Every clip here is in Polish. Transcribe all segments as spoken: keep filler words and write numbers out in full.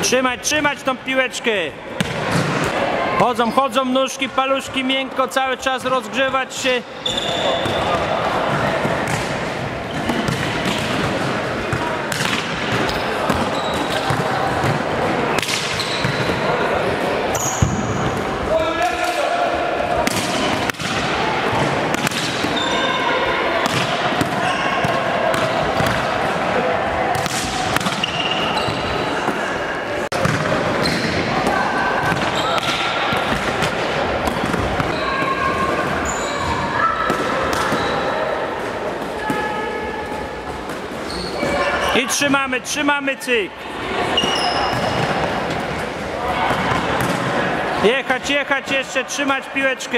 Trzymać, trzymać tą piłeczkę. Chodzą, chodzą nóżki, paluszki miękko, cały czas rozgrzewać się. I trzymamy, trzymamy, cyk. Jechać, jechać jeszcze, trzymać piłeczkę.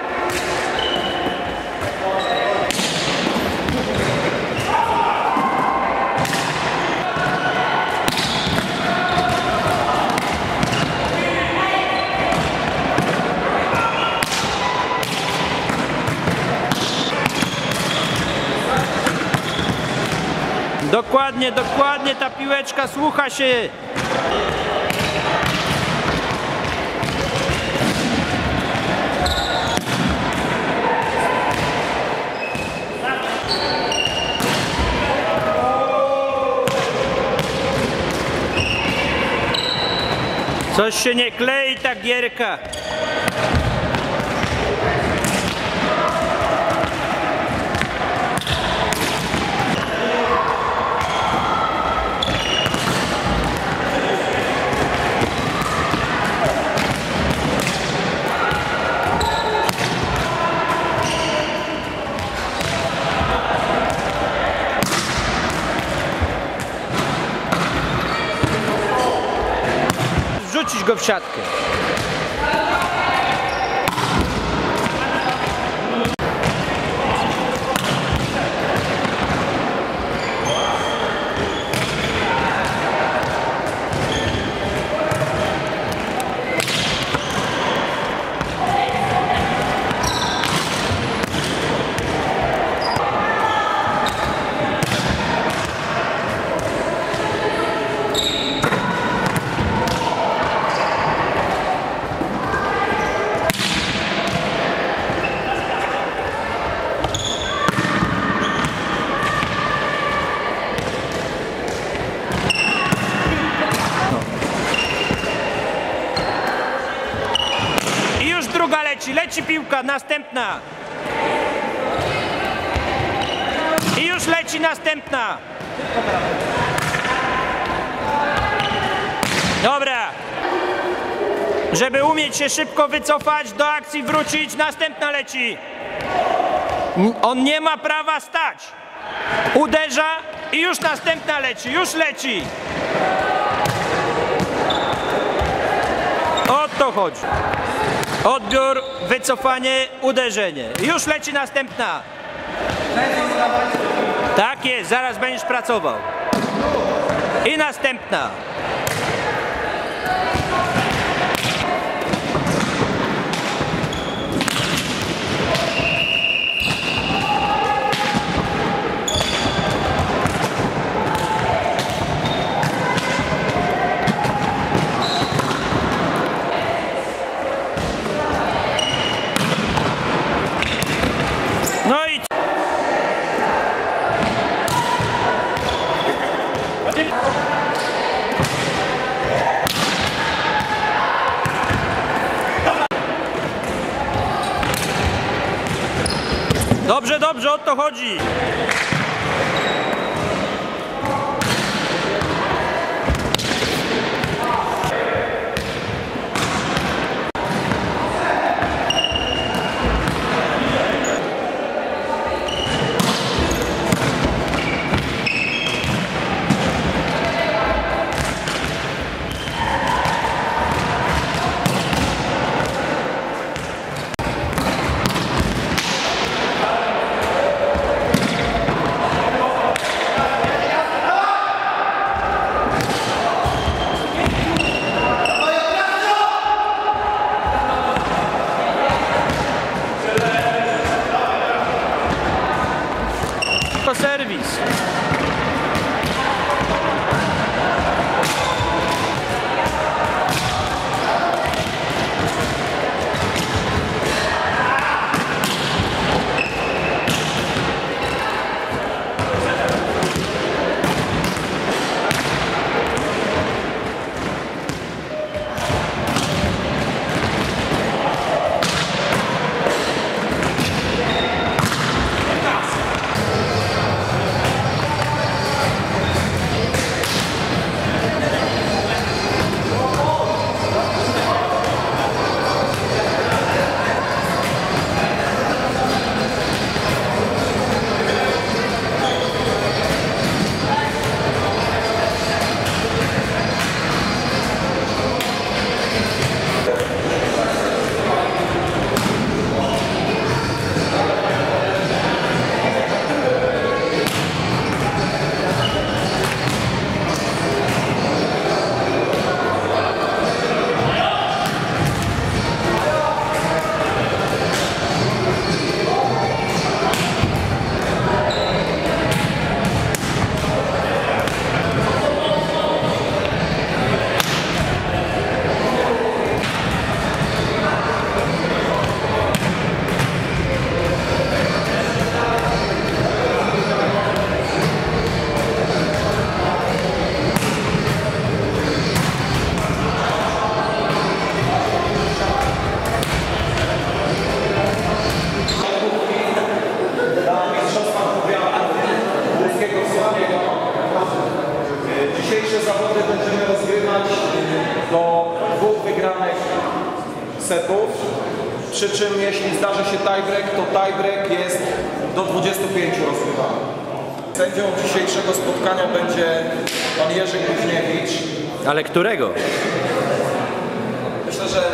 Dokładnie, dokładnie ta piłeczka słucha się. Coś się nie klei ta gierka. Rzucić go w siatkę. Druga leci, leci piłka, następna. I już leci następna. Dobra. Żeby umieć się szybko wycofać, do akcji wrócić, następna leci. On nie ma prawa stać. Uderza i już następna leci, już leci. O to chodzi. Odbiór, wycofanie, uderzenie. Już leci następna. Tak jest, zaraz będziesz pracował. I następna. No i dobrze, dobrze, o to chodzi. To serwis. setów, przy czym jeśli zdarzy się tiebreak, to tiebreak jest do dwudziestu pięciu rozgrywany. Sędzią dzisiejszego spotkania będzie pan Jerzy Kuźniewicz. Ale którego? Myślę, że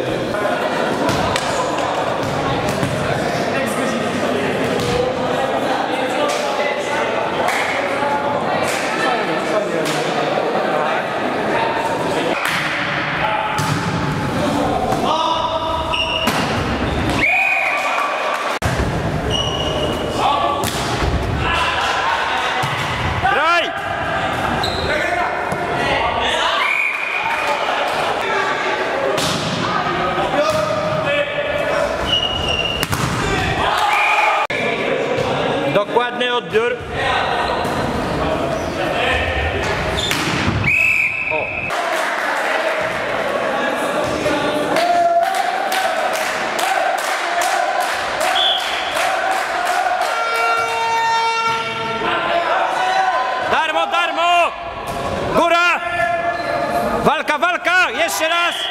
Dokładny odbiór. O. Darmo, darmo! Góra! Walka, walka! Jeszcze raz!